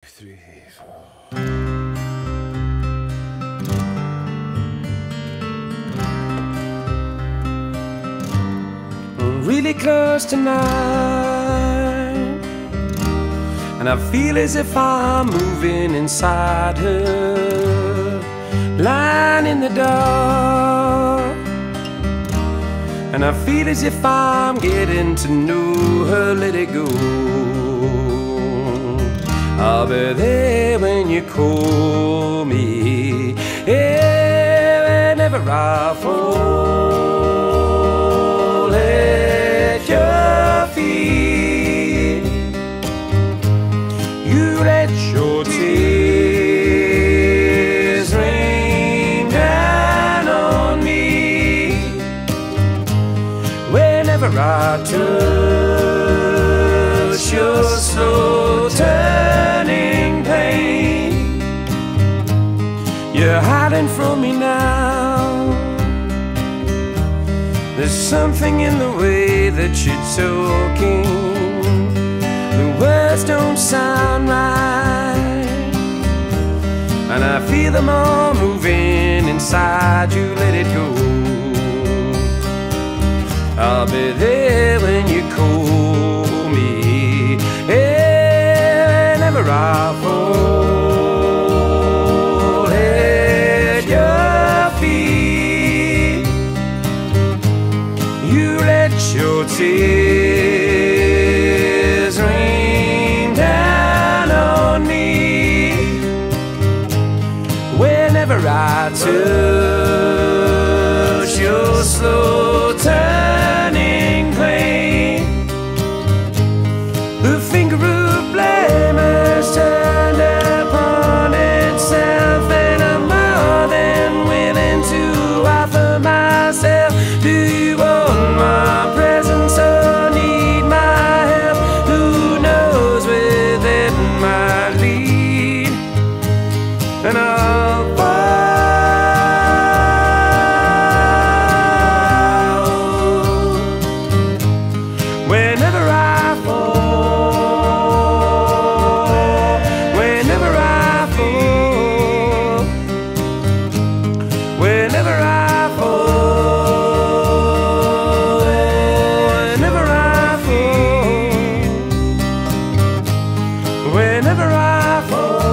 3, 4. Really close tonight, and I feel as if I'm moving inside her, lying in the dark. And I feel as if I'm getting to know her. Let it go. I'll be there when you call me, yeah, whenever I fall at your feet. You let your tears rain down on me whenever I touch your slow turning pain. You're hiding from me now. There's something in the way that you're talking. The words don't sound right, and I feel them all moving inside you. Let it go. I'll be there when you call me, yeah, whenever I fall at your feet. You let your tears rain down on me whenever I touch your slow turning plane. The finger of blame has turned upon itself, and I'm more than willing to offer myself. Do you want my presence or need my help? Who knows where that might lead? And I'll follow whenever I fall, whenever I fall, whenever I fall, whenever I fall, whenever I fall.